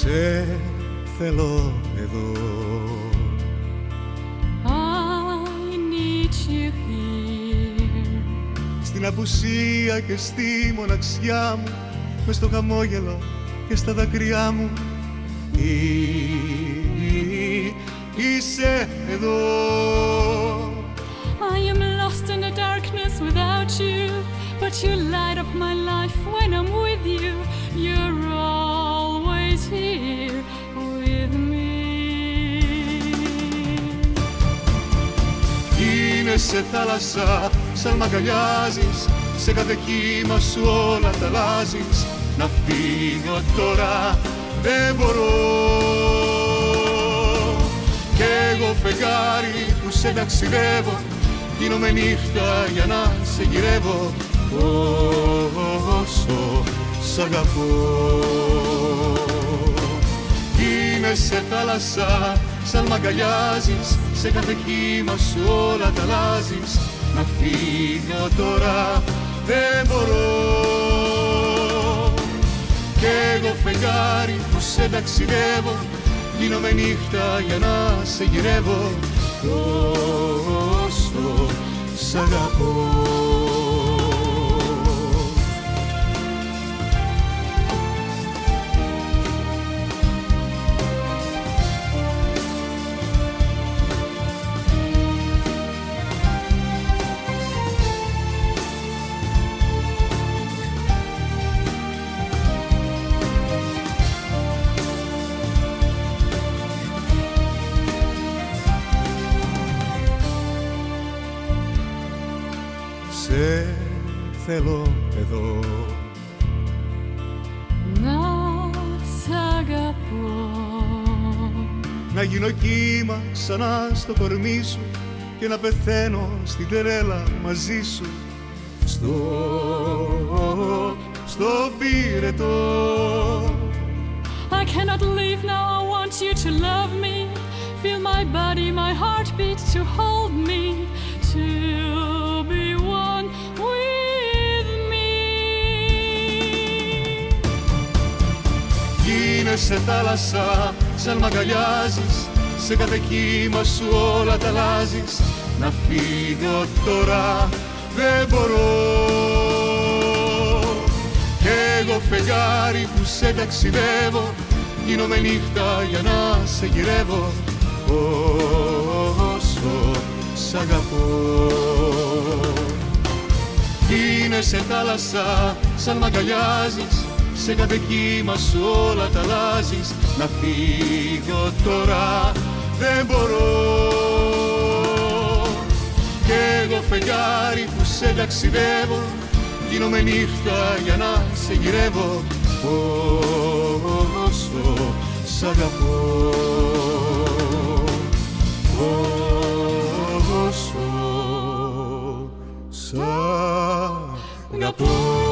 Σε θέλω εδώ. I need you here. Στην απουσία και στη μοναξιά μου, μες στο χαμόγελο και στα δάκρυά μου, είσαι εδώ. I am lost in the darkness without you, but you light up my life when I'm with you. You're always here with me. Είναι σε θάλασσα σαν μ' αγκαλιάζεις, σε κάθε κύμα σου όλα τα αλλάζεις. Να φύγω τώρα δεν μπορώ, κι εγώ φεγγάρι που σε ταξιδεύω, γίνομαι νύχτα για να σε γυρεύω. Όσο σ' αγαπώ. Είναι σε θάλασσα σαν μ' αγκαλιάζεις, σε κάθε κύμα σου όλα τα αλλάζεις. Να φύγω τώρα δεν μπορώ, κι εγώ φεγγάρι που σε ταξιδεύω, γίνομαι νύχτα για να σε γυρεύω. Όσο σ' αγαπώ. Σε θέλω εδώ. Να σ' αγαπώ. Να γίνω κύμα ξανά στο κορμί σου και να πεθαίνω στην τρέλα μαζί σου. Στο πύρετο. I cannot leave now, I want you to love me. Feel my body, my heartbeat to hold me, to be one with me. Είναι σε θάλασσα σαν μ' αγκαλιάζεις, σε κάθε κύμα σου όλα τα αλλάζεις. Να φύγω τώρα δεν μπορώ, κι εγώ φεγγάρι που σε ταξιδεύω, γίνομαι νύχτα για να σε γυρεύω. Όσο σ' αγαπώ. Είναι σε θάλασσα σαν μ' αγκαλιάζεις, σε κάθε κύμα σου όλα τα αλλάζεις. Να φύγω τώρα δεν μπορώ, κι εγώ φεγγάρι που σε ταξιδεύω, γίνομαι νύχτα για να σε γυρεύω. Όσο σ' αγαπώ. Όσο σ' αγαπώ.